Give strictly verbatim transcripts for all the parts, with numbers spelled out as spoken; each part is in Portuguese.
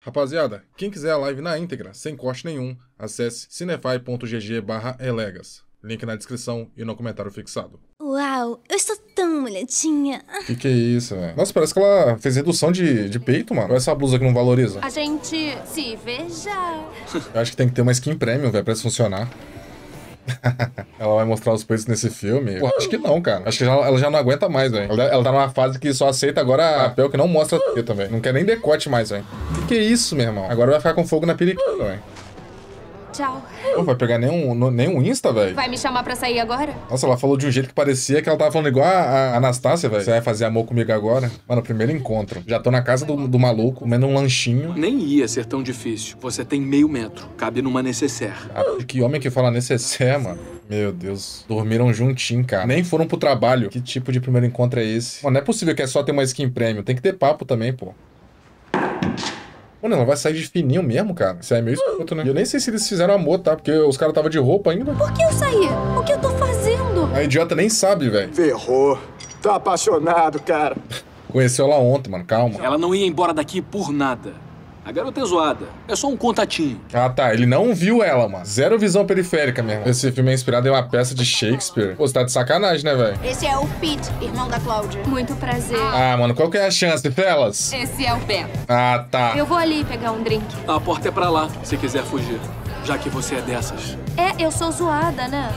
Rapaziada, quem quiser a live na íntegra, sem corte nenhum, acesse cinefy ponto g g barra elegas. Link na descrição e no comentário fixado. Uau, eu estou tão molhadinha. Que que é isso, velho? Nossa, parece que ela fez redução de, de peito, mano. Olha essa blusa que não valoriza. A gente se vê já. Eu acho que tem que ter uma skin premium, velho, pra isso funcionar. Ela vai mostrar os peitos nesse filme? Porra, acho que não, cara. Acho que já, ela já não aguenta mais, velho. Ela, ela tá numa fase que só aceita agora papel que não mostra teta, velho. Não quer nem decote mais, velho. Que que é isso, meu irmão? Agora vai ficar com fogo na periquita, velho. Tchau. Pô, vai pegar nenhum, no, nenhum Insta, velho? Vai me chamar pra sair agora? Nossa, ela falou de um jeito que parecia que ela tava falando igual a, a Anastácia, velho. Você vai fazer amor comigo agora? Mano, primeiro encontro. Já tô na casa do, do maluco, comendo um lanchinho. Nem ia ser tão difícil. Você tem meio metro. Cabe numa necessaire. Ah, que homem que fala necessaire, mano. Meu Deus. Dormiram juntinho, cara. Nem foram pro trabalho. Que tipo de primeiro encontro é esse? Mano, não é possível que é só ter uma skin premium. Tem que ter papo também, pô. Mano, ela vai sair de fininho mesmo, cara. Isso é meio escroto, né? E eu nem sei se eles fizeram amor, tá? Porque os caras estavam de roupa ainda. Por que eu saí? O que eu tô fazendo? A idiota nem sabe, velho. Ferrou. Tô apaixonado, cara. Conheceu ela ontem, mano. Calma. Ela não ia embora daqui por nada. A garota é zoada. É só um contatinho. Ah, tá. Ele não viu ela, mano. Zero visão periférica mesmo. Esse filme é inspirado em uma peça de Shakespeare. Pô, você tá de sacanagem, né, velho? Esse é o Pete, irmão da Cláudia. Muito prazer. Ah, mano, qual que é a chance, Felas? Esse é o Ben. Ah, tá. Eu vou ali pegar um drink. A porta é pra lá, se quiser fugir. Já que você é dessas. É, eu sou zoada, né?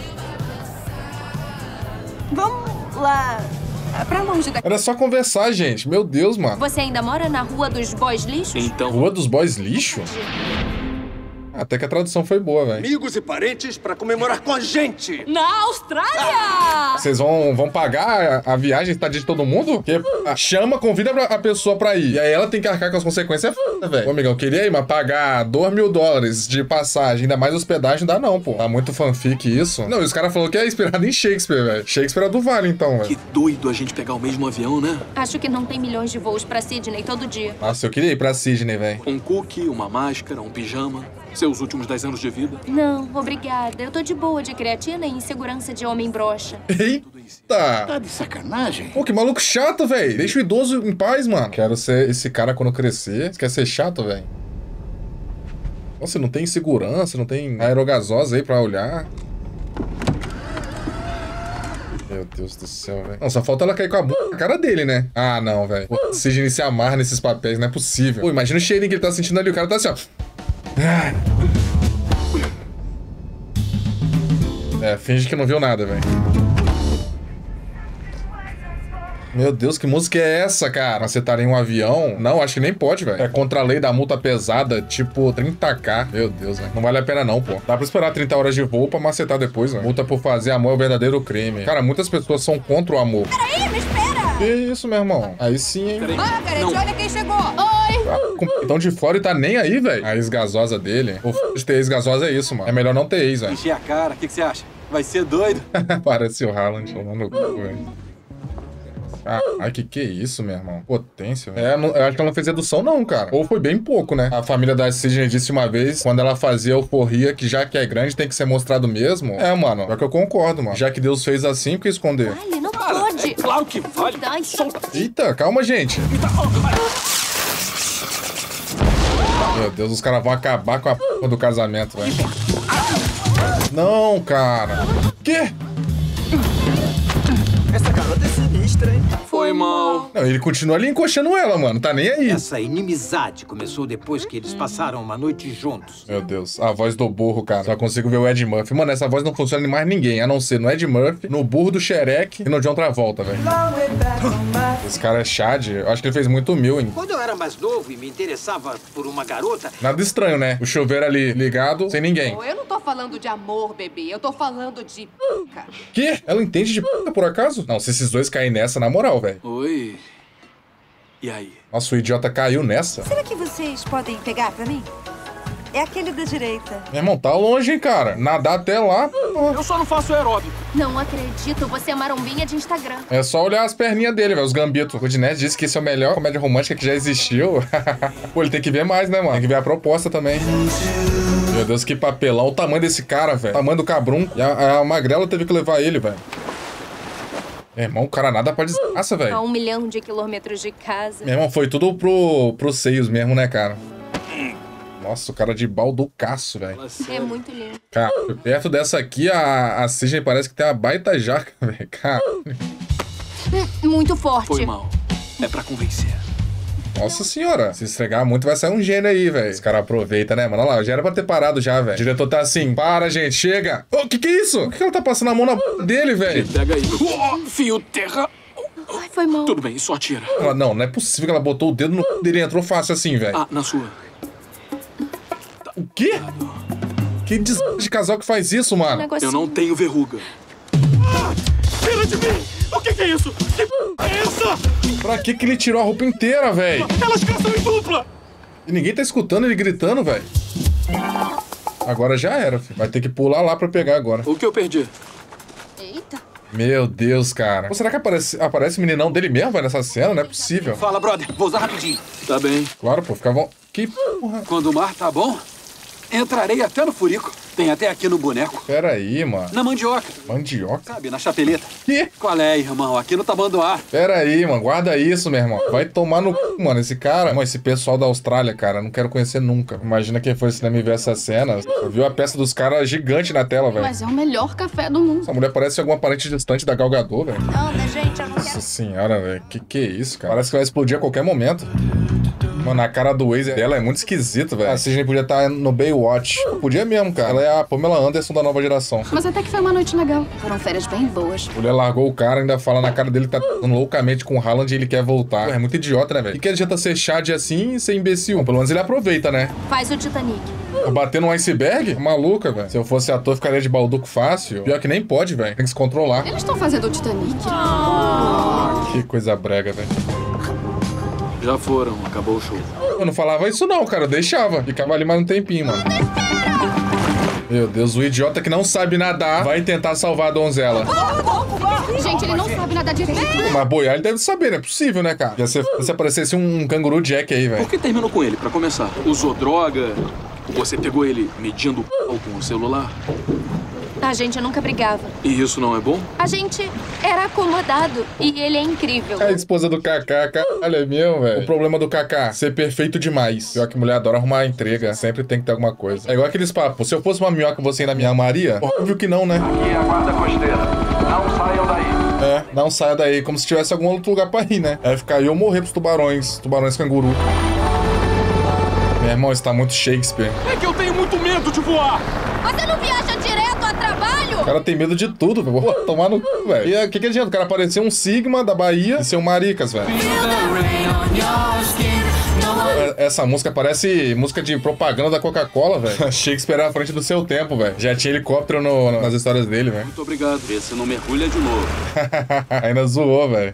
Vamos lá. Pra longe daqui. Era só conversar, gente. Meu Deus, mano. Você ainda mora na Rua dos Boys Lixos? Então, Rua dos Boys Lixo? Até que a tradução foi boa, velho. Amigos e parentes pra comemorar com a gente. Na Austrália! Vocês vão, vão pagar a, a viagem, estadia de todo mundo? Porque a chama, convida pra- a pessoa pra ir. E aí ela tem que arcar com as consequências. É foda, velho. Ô, amigão, eu queria ir, mas pagar dois mil dólares de passagem, ainda mais hospedagem, não dá não, pô. Tá muito fanfic isso. Não, e os caras falaram que é inspirado em Shakespeare, velho. Shakespeare é do Vale, então, velho. que doido a gente pegar o mesmo avião, né? Acho que não tem milhões de voos pra Sydney todo dia. Nossa, eu queria ir pra Sydney, velho. Um cookie, uma máscara, um pijama. Seus últimos dez anos de vida. Não, obrigada. Eu tô de boa de creatina e insegurança de homem broxa. Eita! Tá de sacanagem? Pô, que maluco chato, velho. Deixa o idoso em paz, mano. Quero ser esse cara quando crescer. Você quer ser chato, velho? Nossa, não tem segurança, não tem aerogasosa aí pra olhar. Meu Deus do céu, velho. Não, só falta ela cair com a bunda na cara dele, né? Ah, não, velho. O Sidney se amarra nesses papéis, não é possível. Pô, imagina o cheirinho que ele tá sentindo ali. O cara tá assim, ó. É, finge que não viu nada, velho. Meu Deus, que música é essa, cara? Macetar em um avião? Não, acho que nem pode, velho. É contra a lei da multa pesada, tipo trinta k. Meu Deus, velho. Não vale a pena não, pô. Dá pra esperar trinta horas de voo pra macetar depois, velho. Multa por fazer amor é o verdadeiro crime. Cara, muitas pessoas são contra o amor. Peraí, me espera! Que isso, meu irmão? Aí sim, hein? Peraí. Margaret, Não. olha quem chegou! Oi! Tá com o peitão de fora e tá nem aí, velho. A ex-gasosa dele. O f de ter ex-gasosa é isso, mano. É melhor não ter ex, velho. Encher a cara, o que, que você acha? Vai ser doido? Parece o Haaland tomando no cu, velho. Ah, ai, que que é isso, meu irmão? Potência, velho. É, não- eu acho que ela não fez redução, não, cara. Ou foi bem pouco, né? A família da Sidney disse uma vez, quando ela fazia euforia, que já que é grande, tem que ser mostrado mesmo. É, mano. Pior que eu concordo, mano. Já que Deus fez assim, por que esconder? Ai, não pode. Claro que vale. Ai, Solta. Eita, calma, gente. Meu Deus, os caras vão acabar com a porra do casamento, velho. Não, cara. Quê? Essa garota é sinistra, hein? Foi mal. Não, ele continua ali encoxando ela, mano. Tá nem aí. Essa inimizade começou depois que eles passaram uma noite juntos. Meu Deus, a voz do burro, cara. Só consigo ver o Ed Murphy. Mano, essa voz não funciona em mais ninguém, a não ser no Ed Murphy, no burro do Shrek e no John Travolta, velho. Esse cara é Chad. Eu acho que ele fez muito mil, hein? Quando eu era mais novo e me interessava por uma garota, Nada estranho, né? O chuveiro ali ligado, sem ninguém. Eu não tô falando de amor, bebê. Eu tô falando de pica. Quê? Ela entende de p, por acaso? Não, se esses dois caírem nessa, na moral, velho. Oi. E aí? Nossa, o idiota caiu nessa. Será que vocês podem pegar pra mim? É aquele da direita. Meu irmão, tá longe, hein, cara. Nadar até lá, pô. Eu só não faço aeróbico. não acredito. Você é marombinha de Instagram. É só olhar as perninhas dele, velho, os gambitos. O Dinete disse que isso é a melhor comédia romântica que já existiu. Pô, ele tem que ver mais, né, mano? Tem que ver a proposta também. Meu Deus, que papelão. O tamanho desse cara, velho. O tamanho do cabrunco. E a, a magrela teve que levar ele, velho. Meu irmão, o cara nada pra desgraça, A velho. um milhão de quilômetros de casa. Meu irmão, foi tudo pro, pro seios mesmo, né, cara? Nossa, o cara de balducaço, velho. É muito lindo. Cara, perto dessa aqui, a, a Sidney parece que tem uma baita jaca, velho. Cara. Muito forte. Foi mal. É pra convencer. Nossa senhora. Se esfregar muito, vai sair um gênio aí, velho. Os caras aproveitam, né, mano? Olha lá, já era pra ter parado já, velho. O diretor tá assim, para, gente, chega. Ô, oh, que que é isso? Por que ela tá passando a mão na b dele, velho? Pega aí. Oh, fio terra. Ai, foi mal. Tudo bem, só tira. Ela, não, não é possível que ela botou o dedo no c... dele e entrou fácil assim, velho. Ah, na sua. O quê? Que des... de casal que faz isso, mano? Um Eu não tenho verruga. Ah, tira de mim! O que, que é isso? Que p... é essa? Pra que que ele tirou a roupa inteira, velho? Elas caçam em dupla! E ninguém tá escutando ele gritando, velho. Agora já era, filho. Vai ter que pular lá pra pegar agora. O que eu perdi? Eita. Meu Deus, cara. Pô, será que aparece, aparece o meninão dele mesmo, velho, nessa cena? Não é possível. Fala, brother. Vou usar rapidinho. Tá bem. Claro, pô, fica bom. Que porra. Quando o mar tá bom, entrarei até no furico. Tem até aqui no boneco. Pera aí, mano. Na mandioca. Mandioca? Sabe, na chapeleta. Que? Qual é, irmão? Aqui no tamanduá. Pera aí, mano. Guarda isso, meu irmão. Vai tomar no c, mano. Esse cara... Mano, esse pessoal da Austrália, cara, eu não quero conhecer nunca. Imagina quem foi no cinema e ver essa cena. Viu a peça dos caras gigante na tela, velho. Mas é o melhor café do mundo. Essa mulher parece alguma parente distante da Gal Gadot, velho. Anda, gente, eu não Nossa quero. senhora, velho. Que que é isso, cara? Parece que vai explodir a qualquer momento. Mano, a cara do Waze dela é muito esquisita, velho. A Sidney podia estar no Baywatch. Podia mesmo, cara. Ela é a Pamela Anderson da nova geração. Mas até que foi uma noite legal. Foram férias bem boas. A mulher largou o cara, ainda fala na cara dele que tá tentando loucamente com o Haaland e ele quer voltar. Pô, é muito idiota, né, velho? E que adianta ser chade assim e ser imbecil? Bom, pelo menos ele aproveita, né? Faz o Titanic. Bater num iceberg? Maluca, velho. Se eu fosse ator, ficaria de balduco fácil. Pior que nem pode, velho. Tem que se controlar. Eles estão fazendo o Titanic. Que coisa brega, velho. Já foram, acabou o show. Eu não falava isso não, cara. Eu deixava. Ficava ali mais um tempinho, mano. Meu Deus, o idiota que não sabe nadar vai tentar salvar a donzela. Gente, ele não sabe nada direito. Mas boiar ele deve saber, não é possível, né, cara? Ia ser se aparecesse um canguru Jack aí, velho. Por que terminou com ele, pra começar? Usou droga? Você pegou ele medindo o p... com o celular? A gente nunca brigava. E isso não é bom? A gente era acomodado e ele é incrível. É a esposa do Kaká, caralho, é mesmo, velho. O problema do Kaká, ser perfeito demais. Pior que mulher adora arrumar entrega, sempre tem que ter alguma coisa. É igual aqueles papos, se eu fosse uma minhoca, você ainda me amaria? Óbvio que não, né? Aqui é a guarda costeira. Não saiam daí. É, não saia daí, como se tivesse algum outro lugar pra ir, né? Aí ficar aí ou morrer pros tubarões, tubarões canguru. Meu irmão, isso tá muito Shakespeare. É que eu tenho muito medo de voar! Você não viaja direto a trabalho? O cara tem medo de tudo, velho. Vou tomar no c, velho. E o que que adianta? O cara parecer um Sigma da Bahia e ser um Maricas, velho. Essa música parece música de propaganda da Coca-Cola, velho. Shakespeare à frente do seu tempo, velho. Já tinha helicóptero no, nas histórias dele, velho. Muito obrigado. Vê se não mergulha de novo. Ainda zoou, velho.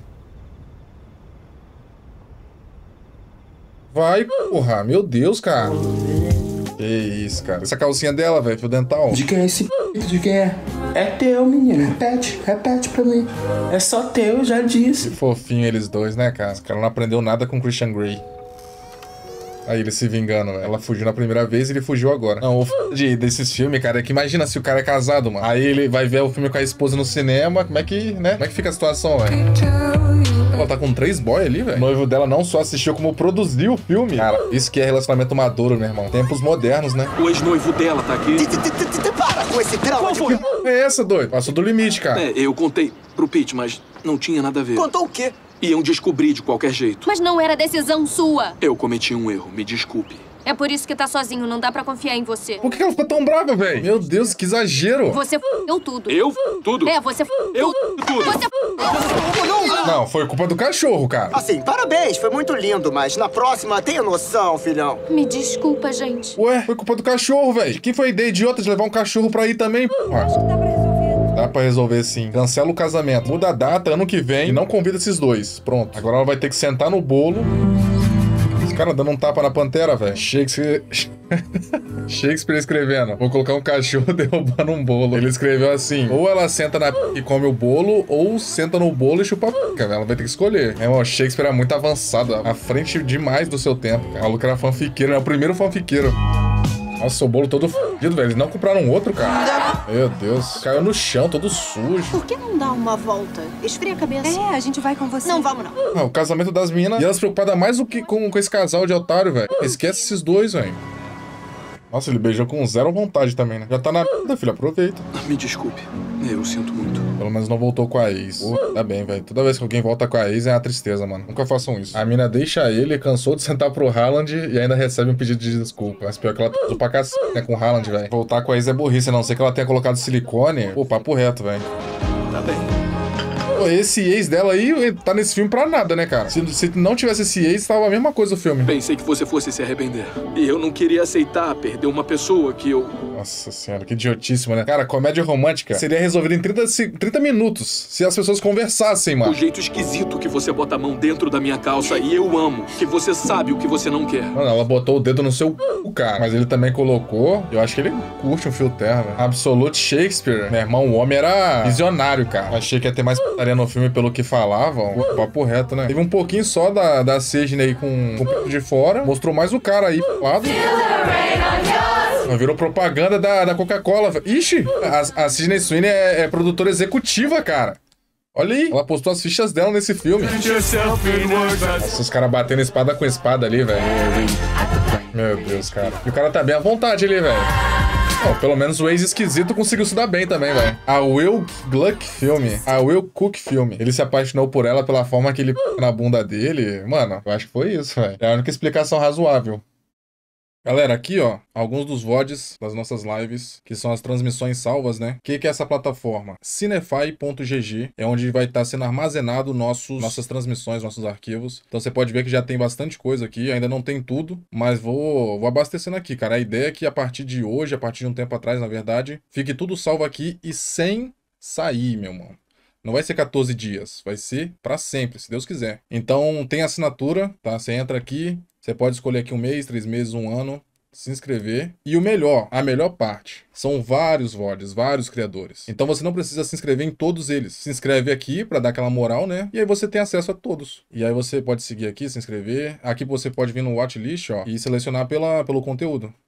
Vai, porra. Meu Deus, cara. Que isso, cara. Essa calcinha dela, velho, fio dental. De quem é esse p... De quem é? É teu, menino. Repete, repete pra mim. É só teu, já disse. Que fofinho eles dois, né, cara? Esse cara não aprendeu nada com Christian Grey. Aí ele se vingando, velho. Ela fugiu na primeira vez e ele fugiu agora. Não, o f... de, desses filmes, cara, é que imagina se o cara é casado, mano. Aí ele vai ver o filme com a esposa no cinema. Como é que, né? Como é que fica a situação, velho? Ela tá com três boys ali, velho. O noivo dela não só assistiu, como produziu o filme. Cara, isso que é relacionamento maduro, meu irmão. Tempos modernos, né? O ex-noivo dela tá aqui. Para com esse drama de... foi? É essa, doido? Passou do limite, cara. É, eu contei pro Pete, mas não tinha nada a ver. Contou o quê? Iam descobrir de qualquer jeito. Mas não era decisão sua. Eu cometi um erro, me desculpe. É por isso que tá sozinho, não dá pra confiar em você. Por que ela ficou tão brava, velho? Meu Deus, que exagero. Você f***eu tudo. Eu f... tudo? É, você f***eu Eu f... tudo. Você f***eu. Não, foi culpa do cachorro, cara. Assim, parabéns, foi muito lindo, mas na próxima tenha noção, filhão. Me desculpa, gente. Ué, foi culpa do cachorro, velho. Quem foi a ideia idiota de levar um cachorro pra ir também, porra? Acho que dá pra resolver. Dá pra resolver sim. Cancela o casamento. Muda a data, ano que vem. E não convida esses dois. Pronto. Agora ela vai ter que sentar no bolo. Esse cara dando um tapa na pantera, velho. Shakespeare... Shakespeare escrevendo. Vou colocar um cachorro derrubando um bolo. Ele escreveu assim. Ou ela senta na p... e come o bolo, ou senta no bolo e chupa a p... Ela vai ter que escolher. É, ó, Shakespeare é muito avançado. À frente demais do seu tempo, cara. A Luca era fanfiqueiro. É o primeiro fanfiqueiro. Nossa, o bolo todo fudido, velho. Eles não compraram outro, cara. Meu Deus. Caiu no chão, todo sujo. Por que não dá uma volta? Esfria a cabeça. É, a gente vai com você. Não, vamos não. Ah, o casamento das minas. E elas preocupadas mais do que com, com esse casal de otário, velho. Esquece esses dois, velho. Nossa, ele beijou com zero vontade também, né? Já tá na vida, filho. Aproveita. Me desculpe. Eu sinto muito. Pelo menos não voltou com a ex. Pô, tá bem, velho. Toda vez que alguém volta com a ex é uma tristeza, mano. Nunca façam isso. A mina deixa ele, cansou de sentar pro Haaland e ainda recebe um pedido de desculpa. Mas pior que ela usou pra cacete, né, com o Haaland, velho. Voltar com a ex é burrice, a não ser que ela tenha colocado silicone. Pô, papo reto, velho. Tá bem. Pô, esse ex dela aí tá nesse filme pra nada, né, cara? Se, se não tivesse esse ex, tava a mesma coisa o filme. Pensei que você fosse se arrepender. E eu não queria aceitar perder uma pessoa que eu... Nossa senhora, que idiotíssima, né? Cara, comédia romântica seria resolvida em trinta, trinta minutos se as pessoas conversassem, mano. O jeito esquisito que você bota a mão dentro da minha calça e eu amo. Que você sabe o que você não quer. Mano, ela botou o dedo no seu c... cara. Mas ele também colocou... Eu acho que ele curte um fio terra, velho. Absolute Shakespeare. Meu irmão, o homem era visionário, cara. Achei que ia ter mais putaria no filme pelo que falavam. Pô, papo reto, né? Teve um pouquinho só da, da Sidney com, com o peito de fora. Mostrou mais o cara aí pro lado. Virou propaganda da, da Coca-Cola. Ixi, a, a Sidney Sweeney é, é produtora executiva, cara. Olha aí, ela postou as fichas dela nesse filme. Nossa, os caras batendo espada com espada ali, velho. Meu Deus, cara. E o cara tá bem à vontade ali, velho. Bom, pelo menos o ex-esquisito conseguiu se dar bem também, velho. A Will Gluck filme. A Will Cook filme. Ele se apaixonou por ela pela forma que ele p... na bunda dele. Mano, eu acho que foi isso, velho. É a única explicação razoável. Galera, aqui, ó, alguns dos V O Ds das nossas lives, que são as transmissões salvas, né? O que, que é essa plataforma? Cinefy ponto G G é onde vai estar sendo armazenado nossos, nossas transmissões, nossos arquivos. Então você pode ver que já tem bastante coisa aqui, ainda não tem tudo, mas vou, vou abastecendo aqui, cara. A ideia é que a partir de hoje, a partir de um tempo atrás, na verdade, fique tudo salvo aqui e sem sair, meu irmão. Não vai ser quatorze dias, vai ser pra sempre, se Deus quiser. Então tem assinatura, tá? Você entra aqui, você pode escolher aqui um mês, três meses, um ano, se inscrever. E o melhor, a melhor parte, são vários V O Ds, vários criadores. Então você não precisa se inscrever em todos eles. Se inscreve aqui pra dar aquela moral, né? E aí você tem acesso a todos. E aí você pode seguir aqui, se inscrever. Aqui você pode vir no watchlist, ó, e selecionar pela, pelo conteúdo.